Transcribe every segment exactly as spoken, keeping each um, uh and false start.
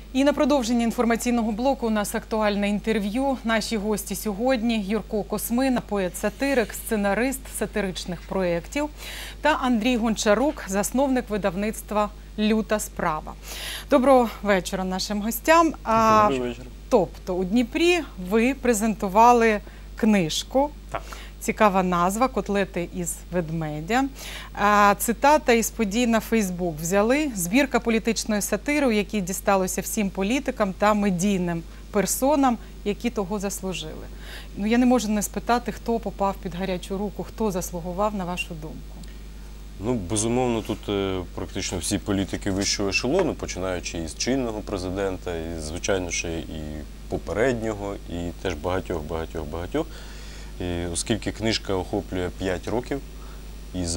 І на продовження інформаційного блоку у нас актуальне інтерв'ю. Наші гості сьогодні – Юрко Космина, поет-сатирик, сценарист сатиричних проєктів, та Андрій Гончарук, засновник видавництва «Люта справа». Доброго вечора нашим гостям. Добрий вечір. Тобто у Дніпрі ви презентували книжку. Так. Цікава назва «Котлети із ведмедя». Цитата із подій на Фейсбук взяли. Збірка політичної сатири, у якій дісталося всім політикам та медійним персонам, які того заслужили. Ну, я не можу не спитати, хто попав під гарячу руку, хто заслугував, на вашу думку. Ну, безумовно, тут е, практично всі політики вищого ешелону, починаючи із чинного президента, і, звичайно, ще і попереднього, і теж багатьох, багатьох, багатьох. І оскільки книжка охоплює п'ять років, із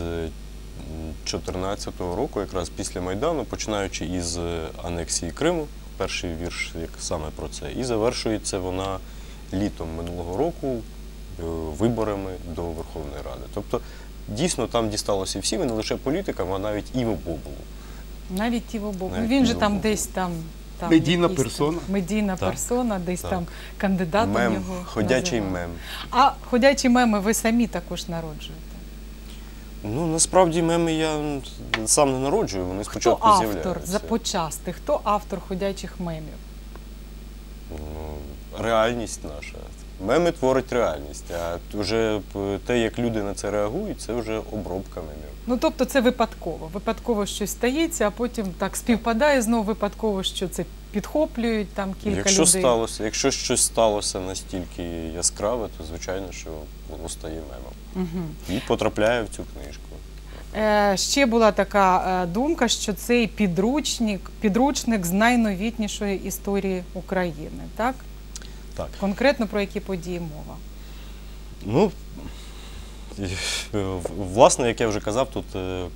чотирнадцятого року, якраз після Майдану, починаючи із анексії Криму, перший вірш як саме про це, і завершується вона літом минулого року виборами до Верховної Ради. Тобто, дійсно, там дісталося всім, і не лише політикам, а навіть Іво Боболу. Навіть Іво Боболу. Він же там десь там... Там медійна персона. Медійна так, персона, десь так. там кандидат Мем, у нього ходячий називав. мем. А ходячі меми ви самі також народжуєте? Ну, насправді меми я сам не народжую, вони спочатку Хто з'являються. автор, започасти, хто автор ходячих мемів? Ну, реальність наша. Меми творить реальність, а вже те, як люди на це реагують, це вже обробка мемів. Ну, тобто це випадково. Випадково щось стається, а потім так співпадає знову випадково, що це підхоплюють там кілька якщо людей. Сталося, якщо щось сталося настільки яскраве, то звичайно, що воно стає мемом. Угу. І потрапляє в цю книжку. Е, ще була така е, думка, що цей підручник, підручник з найновітнішої історії України, так? Так. Конкретно про які події мова? Ну, власне, як я вже казав, тут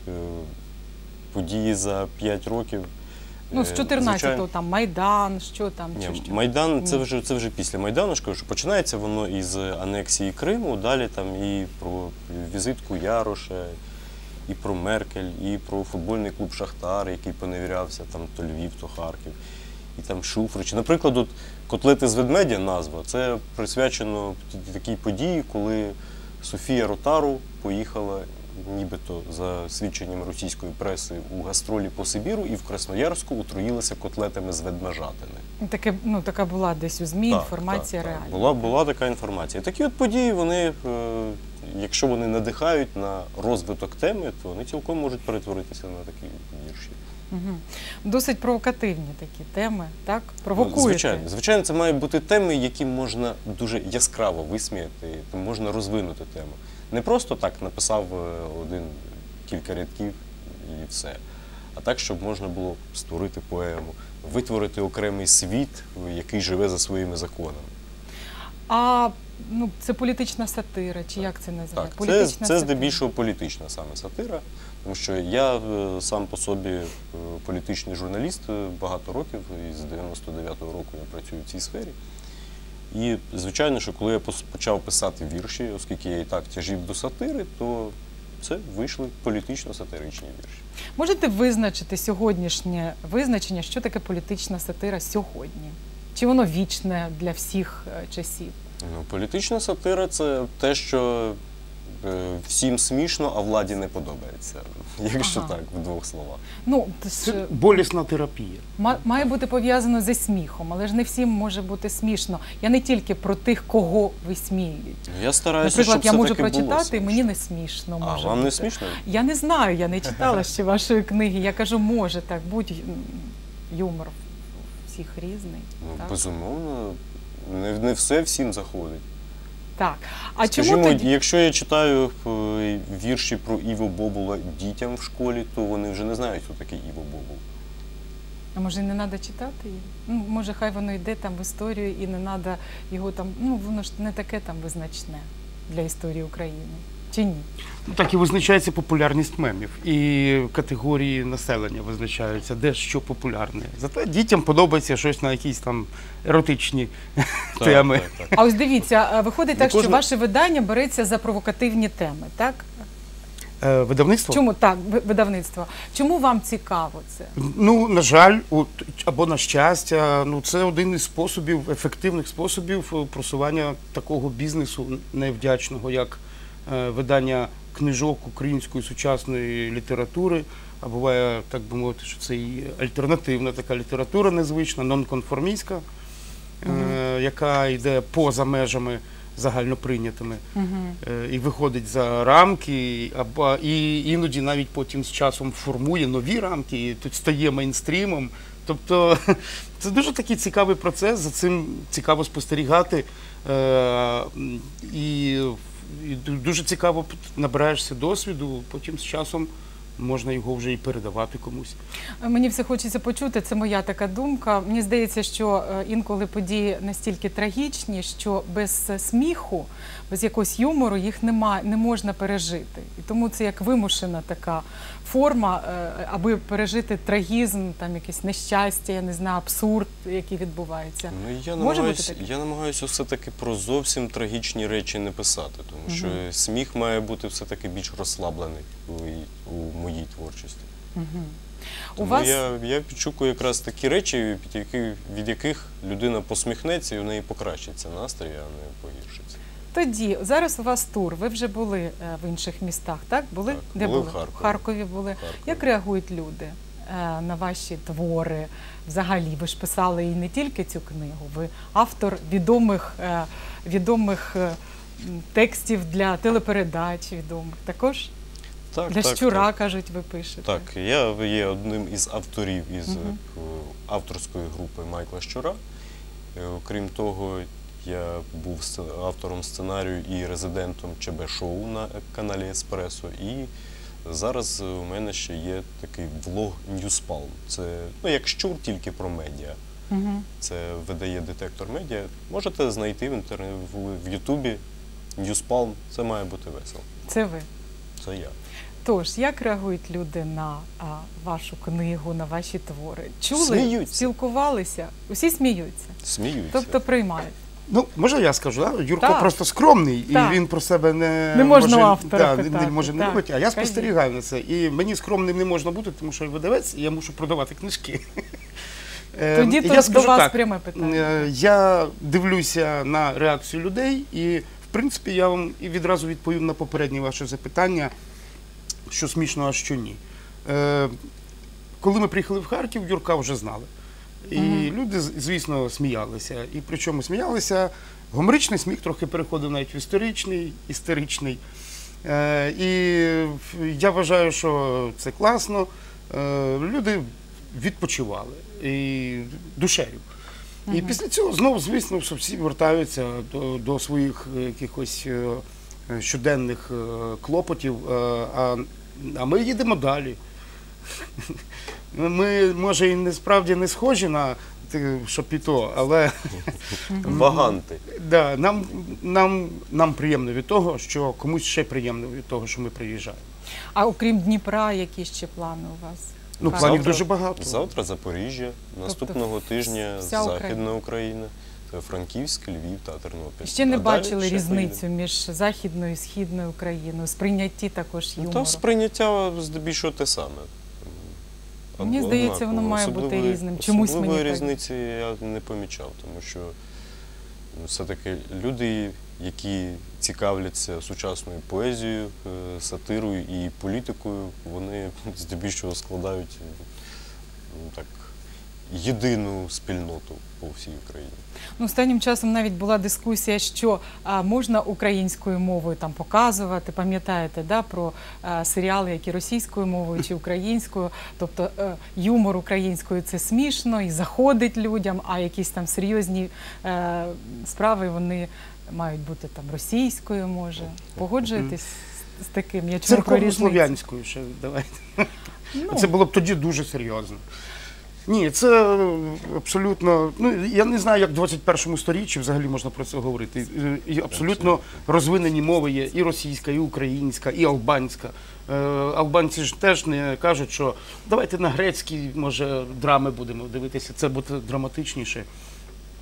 події за п'ять років. Ну, з чотирнадцятого, там, Майдан, що там? Ні, чи що? Майдан, це вже, це вже після Майдану, що починається воно із анексії Криму, далі там і про візитку Яроша, і про Меркель, і про футбольний клуб «Шахтар», який поневірявся, там, то Львів, то Харків, і там Шуфрич. Наприклад, от «Котлети з ведмедя» назва, це присвячено такій події, коли Софія Ротару поїхала нібито за свідченням російської преси у гастролі по Сибіру і в Красноярську отруїлася котлетами з ведмежатини. Таке, ну, така була десь у ЗМІ Так, інформація так, реальна. так. Була, була така інформація. Такі от події, вони, е, якщо вони надихають на розвиток теми, то вони цілком можуть перетворитися на такі вірші. Угу. Досить провокативні такі теми, так? Провокуєте. Ну, звичайно, звичайно, це мають бути теми, які можна дуже яскраво висміяти, можна розвинути тему. Не просто так написав один кілька рядків і все, а так, щоб можна було створити поему, витворити окремий світ, який живе за своїми законами. А ну, це політична сатира, чи як це називається? Так, це, це здебільшого політична саме сатира, тому що я е, сам по собі е, політичний журналіст багато років, і з дев'яносто дев'ятого року я працюю в цій сфері. І, звичайно, що коли я почав писати вірші, оскільки я і так тяжів до сатири, то це вийшли політично-сатиричні вірші. Можете визначити сьогоднішнє визначення, що таке політична сатира сьогодні? Чи воно вічне для всіх часів? Ну, політична сатира – це те, що е, всім смішно, а владі не подобається, якщо ага. так, в двох словах. Ну, це болісна терапія. Має бути пов'язано зі сміхом, але ж не всім може бути смішно. Я не тільки про тих, кого висміюють. Я стараюся, Наприклад, щоб я можу все-таки прочитати, і мені не смішно. А, може вам бути. не смішно? Я не знаю, я не читала ще вашої книги. Я кажу, може так бути, юмор всіх різний. Ну, так? Безумовно, не, не все всім заходить. Так. А Скажімо, чому тоді... якщо я читаю вірші про Іво Бобола дітям в школі, то вони вже не знають, хто такий Іво Бобол. А може, не треба читати її? Ну, може, хай воно йде там в історію і не треба його там, ну, воно ж не таке там визначне для історії України. Чи ні? Ну, так і визначається популярність мемів. І категорії населення визначаються, де що популярне. Зате дітям подобається щось на якісь там еротичні так, теми. Так, так. А ось дивіться, виходить так, кожна... що ваше видання береться за провокативні теми, так? Е, видавництво? Чому так, ви- видавництво? Чому вам цікаво це? Ну, на жаль, от, або на щастя, ну це один із способів, ефективних способів е, просування такого бізнесу невдячного, як е, видання книжок української сучасної літератури. А буває, так би мовити, що це і альтернативна така література незвична, нонконформістська, е, яка йде поза межами загальноприйнятими е, і виходить за рамки, і, або, і іноді навіть потім з часом формує нові рамки, і тут стає мейнстрімом. Тобто це дуже такий цікавий процес, за цим цікаво спостерігати. Е, і, і дуже цікаво набираєшся досвіду, потім з часом можна його вже і передавати комусь. Мені все хочеться почути, це моя така думка. Мені здається, що е, інколи події настільки трагічні, що без сміху, без якогось юмору їх нема, не можна пережити. І тому це як вимушена така форма, е, аби пережити трагізм, там якесь нещастя, я не знаю, абсурд, який відбувається. Ну, я Може бути намагаюся, таке? я намагаюся все-таки про зовсім трагічні речі не писати, тому що сміх має бути все-таки більш розслаблений у, у моїй творчості. У Тому вас я, я підшукую якраз такі речі, від яких, від яких людина посміхнеться і у неї покращиться настрій, а не погіршиться. тоді, зараз у вас тур, ви вже були е, в інших містах, так? Були? Так, Де були в були? Харкові. В Харкові були. Харкові. Як реагують люди е, на ваші твори? Взагалі, ви ж писали і не тільки цю книгу, ви автор відомих, е, відомих е, м, текстів для телепередач відомих. Також Так, для так, Щура, так. кажуть, ви пишете. Так, я є одним із авторів із Мгм. е, авторської групи Майкла Щура. Е, Окрім того, я був сце- автором сценарію і резидентом ЧБ-шоу на каналі Еспресо. І зараз у мене ще є такий влог Ньюспалм. Це ну, як Щур, тільки про медіа. Мгм. Це видає детектор медіа. Можете знайти в інтернеті в Ютубі Ньюспалм. Це має бути весело. Це ви. Це я. Тож, як реагують люди на а, вашу книгу, на ваші твори? Чули? Сміються. Спілкувалися? Усі сміються? Сміються. Тобто приймають? Ну, може я скажу, да? Юрко Так. просто скромний, Так. і він про себе не, Не можна може, у автора да, не- питати, не може не так. робити, а я Кажіть. спостерігаю на це. І мені скромним не можна бути, тому що я видавець, і я мушу продавати книжки. Е, Тоді я тут до скажу вас так, пряме питання. е, Я дивлюся на реакцію людей, і, в принципі, я вам і відразу відповім на попереднє ваше запитання, що смішно, а що ні. Е, Коли ми приїхали в Харків, Юрка вже знали. І люди, з- звісно, сміялися. І причому сміялися, гуморичний сміх трохи переходив навіть в історичний, істеричний. Е, І я вважаю, що це класно. Е, Люди відпочивали і душею. І після цього знову, звісно, що всі вертаються до, до своїх е, якихось е, щоденних е, клопотів, е, а, а ми їдемо далі. Ми, може, і не справді не схожі на те, що піто, але Ваганти. да, нам, нам, нам приємно від того, що комусь ще приємно від того, що ми приїжджаємо. А окрім Дніпра, які ще плани у вас? Ну, Так. планів Завтра- дуже багато. Завтра Запоріжжя, наступного тижня вся Україна. Західна Україна, це Франківськ, Львів та Тернопіль. Ще не А далі бачили ще різницю поїдемо. між Західною і Східною Україною, сприйнятті також Ну, юмору. там сприйняття здебільшого те саме. Мені Од- здається, воно однаково. має бути Особливої- різним. Чомусь мені особливої так. різниці я не помічав, тому що ну, все-таки люди, які цікавляться сучасною поезією, е, сатирою і політикою, вони здебільшого складають ну, так, єдину спільноту по всій Україні. Ну, останнім часом навіть була дискусія, що а, можна українською мовою там показувати, пам'ятаєте, да, про а, серіали, які російською мовою чи українською, тобто е, юмор українською це смішно і заходить людям, а якісь там серйозні е, справи вони мають бути там російською, може. Погоджуєтесь з, з таким? Я чула про різницю. Церковно-слов'янською ще давайте. Ну, Це було б тоді дуже серйозно. Ні, це абсолютно, ну я не знаю, як в двадцять першому сторіччі взагалі можна про це говорити. І абсолютно розвинені мови є і російська, і українська, і албанська. Е, Албанці ж теж не кажуть, що давайте на грецькій, може, драми будемо дивитися, це буде драматичніше.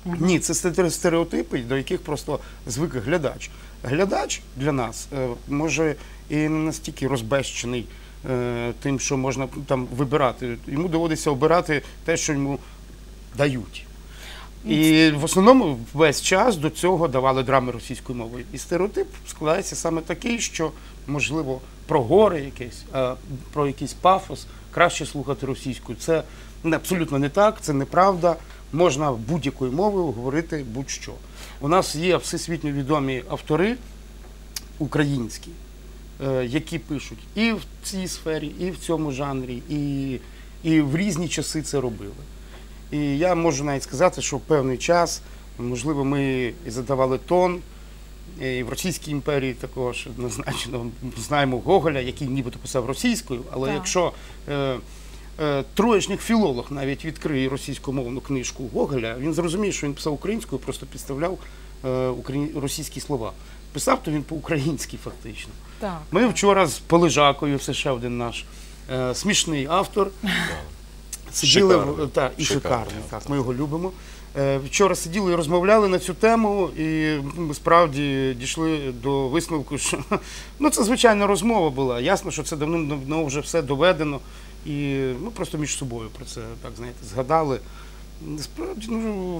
Ні, це сте- стереотипи, до яких просто звик глядач. Глядач для нас е, може і не настільки розбещений е, тим, що можна там вибирати. Йому доводиться обирати те, що йому дають. І в основному весь час до цього давали драми російською мовою. І стереотип складається саме такий, що, можливо, про гори якесь, а про якийсь пафос краще слухати російською. Це абсолютно не так, це неправда. Можна будь-якою мовою говорити будь-що. У нас є всесвітньо відомі автори українські, е, які пишуть і в цій сфері, і в цьому жанрі, і, і в різні часи це робили. І я можу навіть сказати, що в певний час, можливо, ми і задавали тон, і в Російській імперії також однозначно знаємо Гоголя, який нібито писав російською, але Так. якщо е, е, троєчник філолог навіть відкриє російськомовну книжку Гоголя, він зрозуміє, що він писав українською, просто підставляв е, україн... російські слова. Писав то він по-українськи фактично. Так. Ми вчора з Полежакою, це ще один наш е, смішний автор, сиділи Шикарний. в та, і Шикарний шикарний, автор. так, ми його любимо. Е, Вчора сиділи і розмовляли на цю тему, і ми справді дійшли до висновку, що ну, це звичайна розмова була. Ясно, що це давно вже все доведено. І ми просто між собою про це, так знаєте, згадали. Справді, ну,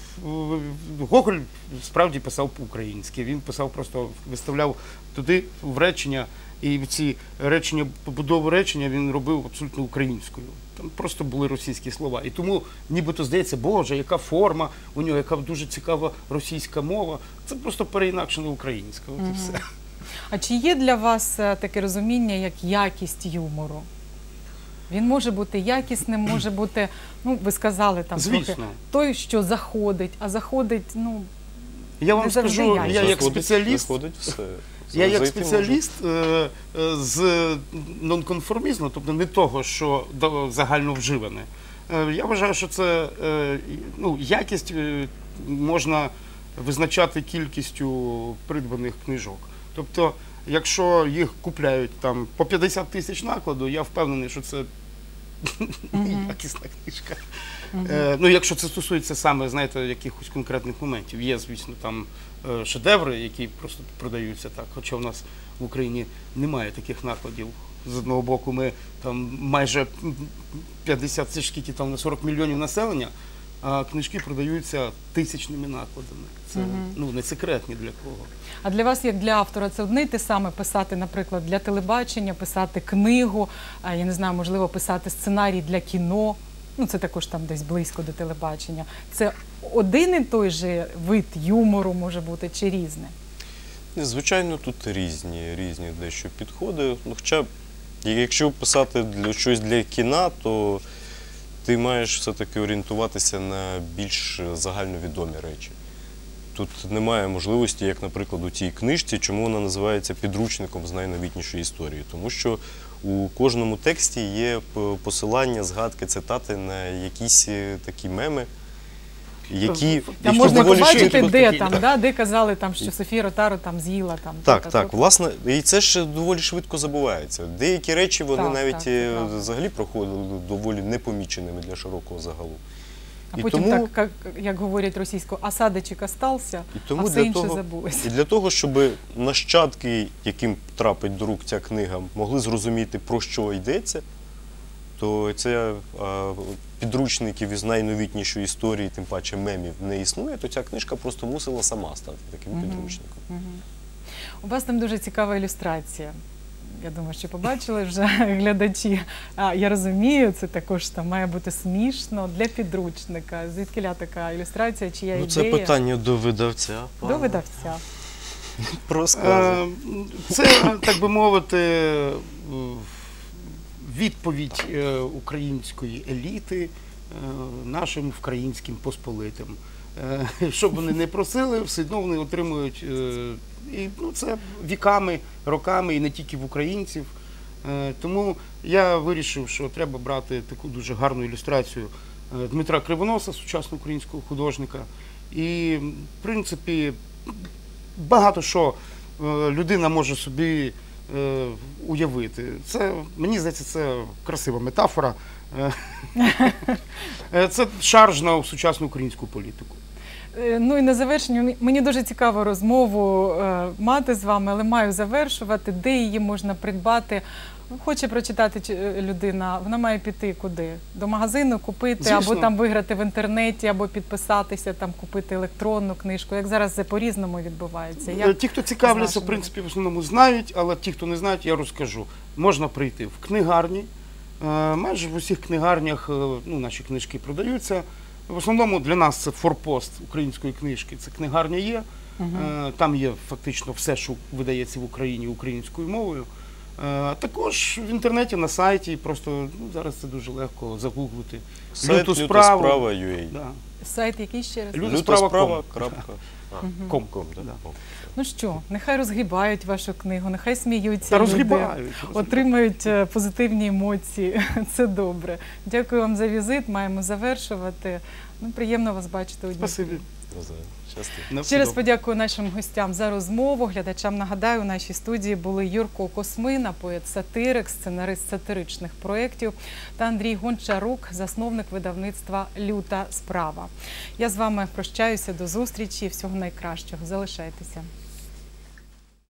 Гоголь справді писав по-українськи. Він писав просто, виставляв туди в речення, і ці речення, побудову речення він робив абсолютно українською. Там просто були російські слова. І тому нібито здається, Боже, яка форма у нього, яка дуже цікава російська мова. Це просто переінакшена українська. От і все. А чи є для вас е, таке розуміння, як якість юмору? Він може бути якісним, може бути, ну, ви сказали там трохи, Звісно. той, що заходить, а заходить, ну, Я вам Не завжди скажу, якість. я як Заходить- спеціаліст, заходить все. Я як Зайти спеціаліст е, е, з нонконформізму, тобто не того, що до- загально вживане, е, я вважаю, що це е, ну, якість е, можна визначати кількістю придбаних книжок. Тобто, якщо їх купляють там по п'ятдесят тисяч накладу, я впевнений, що це якісна книжка. Е, ну, якщо це стосується саме, знаєте, якихось конкретних моментів. Є, звісно, там е, шедеври, які просто продаються так, хоча в нас в Україні немає таких накладів. З одного боку, ми там майже п'ятдесят, це ж скільки там на сорок мільйонів населення, а книжки продаються тисячними накладами. Це ну, не секрет ні для кого. а для вас, як для автора, це одне й те саме писати, наприклад, для телебачення, писати книгу, а, я не знаю, можливо, писати сценарій для кіно, ну, це також там десь близько до телебачення. Це один і той же вид юмору може бути чи різне? Ні, звичайно, тут різні, різні дещо підходи. Ну, хоча, якщо писати для щось для кіна, то ти маєш все-таки орієнтуватися на більш загальновідомі речі. Тут немає можливості, як, наприклад, у цій книжці, чому вона називається підручником з найновітнішої історії. Тому що у кожному тексті є посилання, згадки, цитати на якісь такі меми, які... Там які можна доволі побачити, швидко де такі, там, так. да, де казали, там, що Софія Ротару там з'їла. Там, Так, то-то, так, то-то. власне, і це ж доволі швидко забувається. Деякі речі, вони Так, навіть так, це е, правда. взагалі проходили доволі непоміченими для широкого загалу. А І потім, тому- так, як, як говорять російською, осадочок остався, І тому а все для інше того, забулося. І для того, щоб нащадки, яким трапить до рук ця книга, могли зрозуміти, про що йдеться, то це а, підручників із найновітнішої історії, тим паче мемів, не існує, то ця книжка просто мусила сама стати таким підручником. У вас там дуже цікава ілюстрація. Я думаю, що побачили вже глядачі. А, я розумію, це також там має бути смішно для підручника. Звідкиля така ілюстрація, чия Ну, ідея? це питання до видавця. До пане. видавця. Розказуй. Е, Це, так би мовити, е, відповідь е, української еліти е, нашим українським посполитим. Е, Що б вони не просили, все одно вони отримують. е, І ну, це віками, роками, і не тільки в українців. Е, Тому я вирішив, що треба брати таку дуже гарну ілюстрацію е, Дмитра Кривоноса, сучасного українського художника. І, в принципі, багато що е, людина може собі е, уявити. Це, мені здається, це красива метафора. Е, е, Це шарж на сучасну українську політику. Е, Ну і на завершення, мені дуже цікаво розмову е, мати з вами, але маю завершувати, де її можна придбати. Хоче прочитати чи- людина, вона має піти куди? До магазину купити, Звісно. або там виграти в інтернеті, або підписатися, там купити електронну книжку. Як зараз це по-різному відбувається? Е, Як Ті, хто з цікавляться, в нашими? принципі, в основному знають, але ті, хто не знають, я розкажу. Можна прийти в книгарні. Е, Майже в усіх книгарнях е, ну, наші книжки продаються. В основному для нас це форпост української книжки. Це книгарня є. Е, Там є фактично все, що видається в Україні українською мовою. Е, Також в інтернеті, на сайті, просто ну, зараз це дуже легко загуглити. Сайт Люту люта справу. справа точка ю а. Да. Сайт який ще раз? Лю- Лютасправа крапка Ком. ком, да? Да. Ком. Ну що, нехай розгрібають вашу книгу, нехай сміються Та люди, розгрібають. отримають е, позитивні емоції. Це добре. Дякую вам за візит, маємо завершувати. Ну, приємно вас бачити у Дніпрі. Спасибі. Навзаєм. Щасти. На все Ще раз добре. подякую нашим гостям за розмову. Глядачам нагадаю, у нашій студії були Юрко Космина, поет-сатирик, сценарист сатиричних проєктів, та Андрій Гончарук, засновник видавництва «Люта справа». Я з вами прощаюся, до зустрічі, всього найкращого. Залишайтеся.